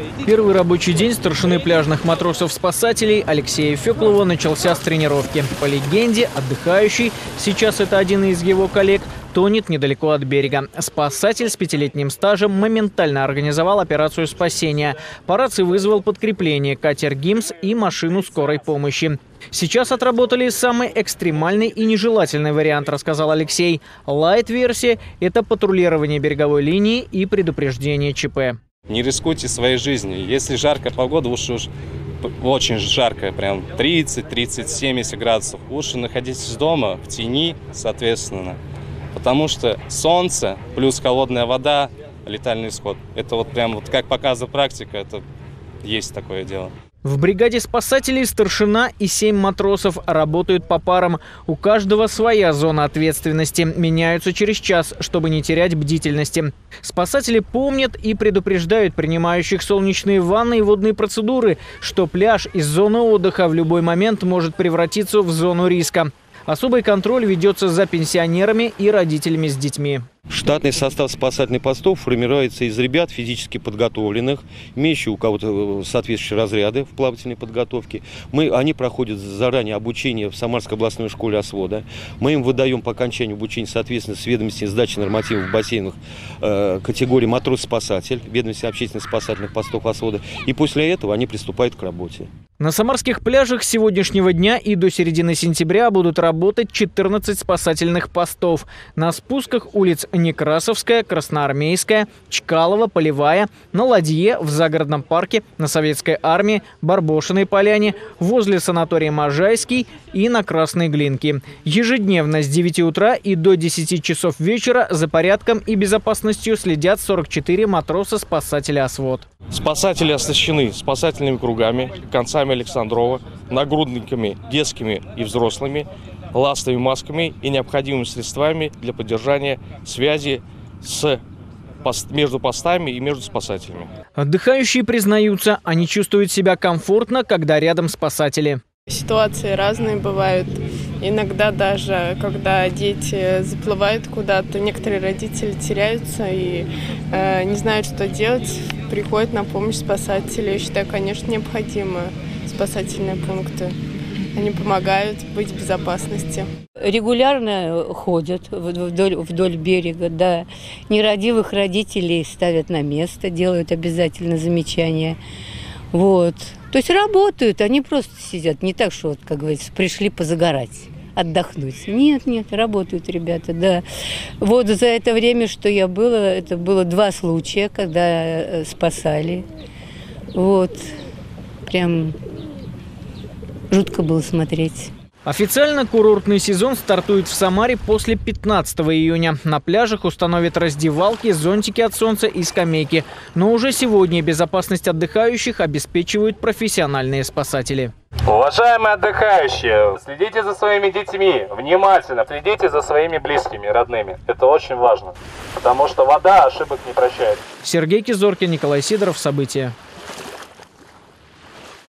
Первый рабочий день старшины пляжных матросов-спасателей Алексея Феклова начался с тренировки. По легенде, отдыхающий, сейчас это один из его коллег, тонет недалеко от берега. Спасатель с 5-летним стажем моментально организовал операцию спасения. По рации вызвал подкрепление, катер «ГИМС» и машину скорой помощи. Сейчас отработали самый экстремальный и нежелательный вариант, рассказал Алексей. Лайт-версия – это патрулирование береговой линии и предупреждение ЧП. Не рискуйте своей жизнью. Если жаркая погода, уж очень жаркая, прям 30-37 градусов, лучше находитесь дома, в тени, соответственно. Потому что солнце плюс холодная вода, летальный исход. Это вот прям, вот как показывает практика, это есть такое дело. В бригаде спасателей старшина и 7 матросов работают по парам. У каждого своя зона ответственности. Меняются через час, чтобы не терять бдительности. Спасатели помнят и предупреждают принимающих солнечные ванны и водные процедуры, что пляж из зоны отдыха в любой момент может превратиться в зону риска. Особый контроль ведется за пенсионерами и родителями с детьми. Штатный состав спасательных постов формируется из ребят физически подготовленных, имеющих у кого-то соответствующие разряды в плавательной подготовке. Они проходят заранее обучение в Самарской областной школе ОСВОДа. Мы им выдаем по окончанию обучения, соответственно, с ведомостью сдачи нормативов в бассейнах категории матрос-спасатель, ведомости общественных спасательных постов ОСВОДа. И после этого они приступают к работе. На самарских пляжах с сегодняшнего дня и до середины сентября будут работать 14 спасательных постов. На спусках улиц Некрасовская, Красноармейская, Чкалова, Полевая, на Ладье, в Загородном парке, на Советской армии, Барбошиной поляне, возле санатория Можайский и на Красной Глинке. Ежедневно с 9 утра и до 10 часов вечера за порядком и безопасностью следят 44 матроса-спасателя ОСВОД. Спасатели оснащены спасательными кругами, концами Александрова, нагрудниками детскими и взрослыми, ластовыми масками и необходимыми средствами для поддержания связи между постами и между спасателями. Отдыхающие признаются, они чувствуют себя комфортно, когда рядом спасатели. Ситуации разные бывают. Иногда даже, когда дети заплывают куда-то, некоторые родители теряются и не знают, что делать, приходят на помощь спасатели. Я считаю, конечно, необходимы спасательные пункты. Они помогают быть в безопасности. Регулярно ходят вдоль берега, да. Нерадивых родителей ставят на место, делают обязательно замечания. Вот. То есть работают, они просто сидят. Не так, что, вот, как говорится, пришли позагорать, отдохнуть. Нет, работают ребята, да. Вот за это время, что я была, это было 2 случая, когда спасали. Вот. Прям жутко было смотреть. Официально курортный сезон стартует в Самаре после 15 июня. На пляжах установят раздевалки, зонтики от солнца и скамейки. Но уже сегодня безопасность отдыхающих обеспечивают профессиональные спасатели. Уважаемые отдыхающие, следите за своими детьми, внимательно следите за своими близкими, родными. Это очень важно, потому что вода ошибок не прощает. Сергей Кизоркин, Николай Сидоров. События.